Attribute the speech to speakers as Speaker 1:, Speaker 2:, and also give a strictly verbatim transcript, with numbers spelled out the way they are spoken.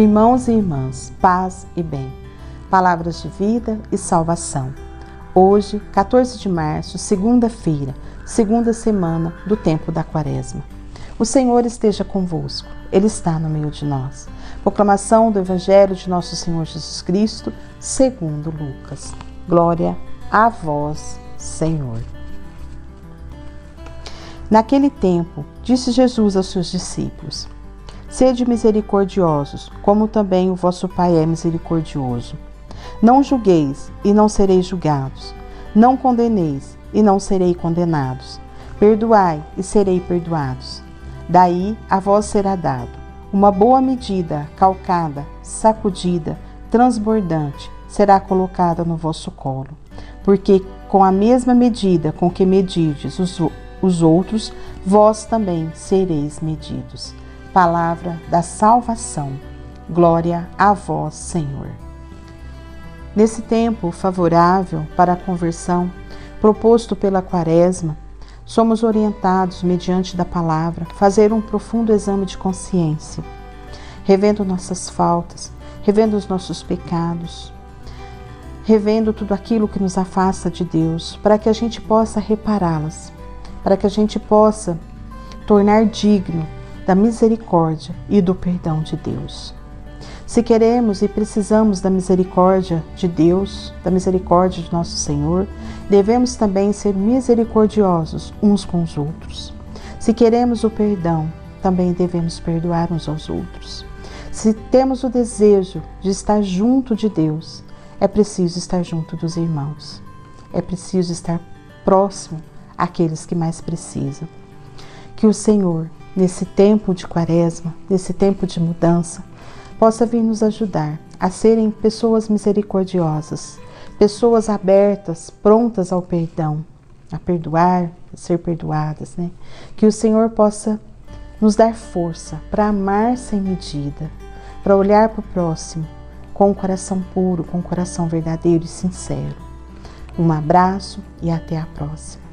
Speaker 1: Irmãos e irmãs, paz e bem, palavras de vida e salvação. Hoje, quatorze de março, segunda-feira, segunda semana do tempo da Quaresma. O Senhor esteja convosco, Ele está no meio de nós. Proclamação do Evangelho de nosso Senhor Jesus Cristo, segundo Lucas. Glória a vós, Senhor. Naquele tempo, disse Jesus aos seus discípulos: Sede misericordiosos, como também o vosso Pai é misericordioso. Não julgueis, e não sereis julgados. Não condeneis, e não serei condenados. Perdoai, e serei perdoados. Daí a vós será dado uma boa medida, calcada, sacudida, transbordante, será colocada no vosso colo. Porque com a mesma medida com que medirdes os, os outros, vós também sereis medidos. Palavra da salvação. Glória a vós, Senhor. Nesse tempo favorável para a conversão, proposto pela Quaresma, somos orientados, mediante da palavra, a fazer um profundo exame de consciência, revendo nossas faltas, revendo os nossos pecados, revendo tudo aquilo que nos afasta de Deus, para que a gente possa repará-las, para que a gente possa tornar digno da misericórdia e do perdão de Deus. Se queremos e precisamos da misericórdia de Deus, da misericórdia de nosso Senhor, devemos também ser misericordiosos uns com os outros. Se queremos o perdão, também devemos perdoar uns aos outros. Se temos o desejo de estar junto de Deus, é preciso estar junto dos irmãos. É preciso estar próximo àqueles que mais precisam. Que o Senhor, nesse tempo de Quaresma, nesse tempo de mudança, possa vir nos ajudar a serem pessoas misericordiosas, pessoas abertas, prontas ao perdão, a perdoar, a ser perdoadas, né? Que o Senhor possa nos dar força para amar sem medida, para olhar para o próximo com o coração puro, com o coração verdadeiro e sincero. Um abraço e até a próxima.